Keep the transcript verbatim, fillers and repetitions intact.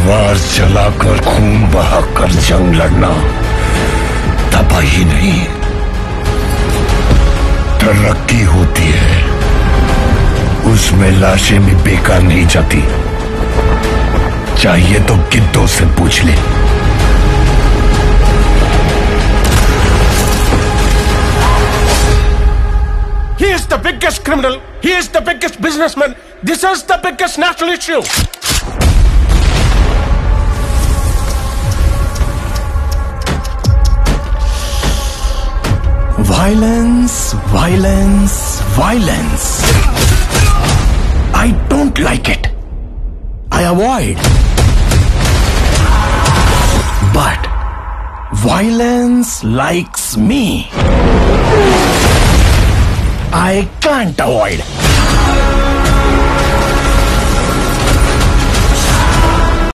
तलवार चलाकर खून बहाकर जंग लड़ना तबाही नहीं, तरक्की होती है। उसमें लाशें भी बेकार नहीं जाती। चाहिए तो गिद्धों से पूछ ले। He is the biggest criminal. He is the biggest businessman. This is the biggest national issue. Violence, violence, violence. I don't like it. I avoid. But violence likes me. I can't avoid.